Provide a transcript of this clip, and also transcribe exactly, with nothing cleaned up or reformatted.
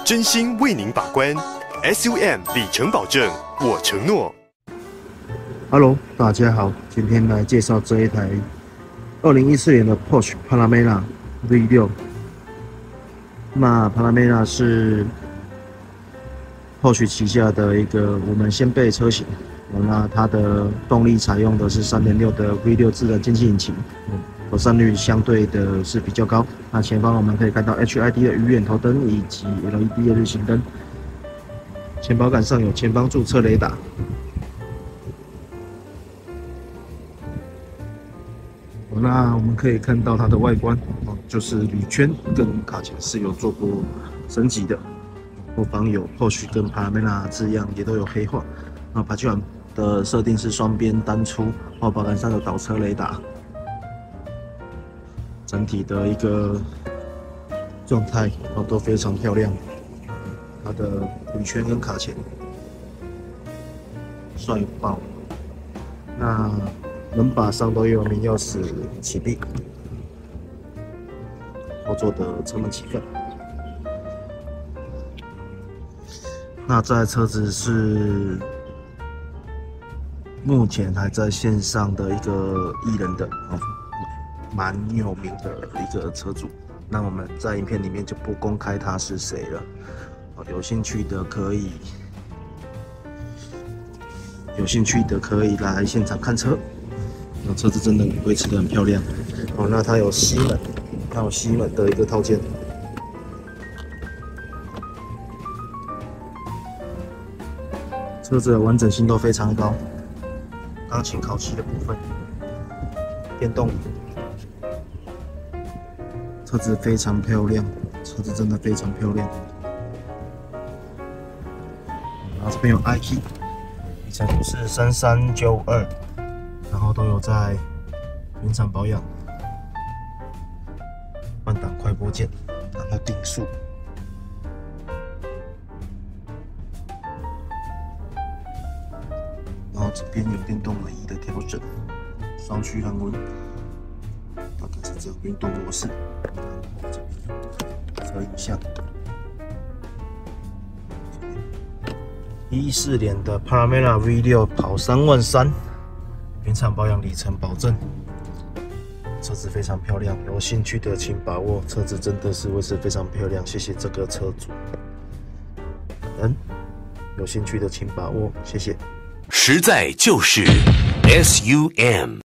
真心为您把关。S U M 里程保证，我承诺。 Hello， 大家好，今天来介绍这一台二零一四年的 Porsche Panamera V 六。那 Panamera 是 Porsche 旗下的一个我们先辈车型。那它的动力采用的是 三点六 的 V 六 自然进气引擎，妥善率相对的是比较高。那前方我们可以看到 H I D 的鱼眼头灯以及 L E D 的日行灯。前保杆上有前方驻车雷达。那我们可以看到它的外观哦，就是铝圈跟卡钳是有做过升级的，后方有 Porsche 跟 Panamera 字样，也都有黑化。那排气管的设定是双边单出，后保杆上有倒车雷达，整体的一个状态哦都非常漂亮。它的铝圈跟卡钳帅爆，那门把上都有明钥匙启闭，后座的车门启动。那这台车子是目前还在线上的一个艺人的哦，蛮有名的一个车主。那我们在影片里面就不公开他是谁了。哦，有兴趣的可以，有兴趣的可以来现场看车。那车子真的维持得很漂亮。哦，那它有吸门，它有吸门的一个套件。车子的完整性都非常高。钢琴烤漆的部分，电动椅，车子非常漂亮，车子真的非常漂亮。然后这边有 I K， 里程数是三三九二，然后都有在原厂保养，换挡快拨键，然后定速。然后这边有电动轮椅的调整，双驱恒温，大概是这样运动模式。这边有车影像。一四年的 Panamera V 六跑三万三，原厂保养里程保证，车子非常漂亮，有兴趣的请把握，车子真的是维持非常漂亮，谢谢这个车主。嗯，有兴趣的请把握，谢谢。 实在就是 S U M。